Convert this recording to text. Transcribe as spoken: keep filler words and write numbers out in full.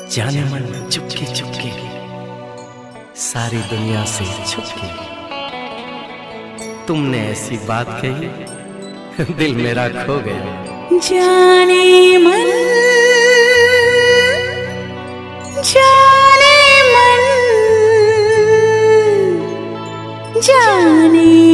जाने मन चुपके चुपके सारी दुनिया से छुपके तुमने ऐसी बात कही दिल मेरा खो गया। जाने मन जाने मन जाने